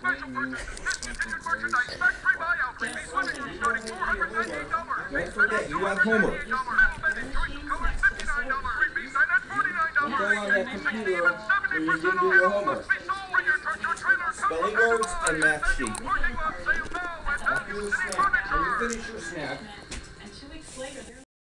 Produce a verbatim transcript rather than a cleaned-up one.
special purchases, discontinued merchandise, factory buyout, repeat winning starting four hundred ninety-eight dollars. Don't forget, you have homework. Metal bending choice of colors, fifty-nine dollars. Repeat sign at forty-nine dollars. Don't go on that computer or you didn't do your homework. Bring your truck, your trailer, Spelling words and math sheet. parking lot sale now at After the snack, when you finish your snack, And two weeks later, they're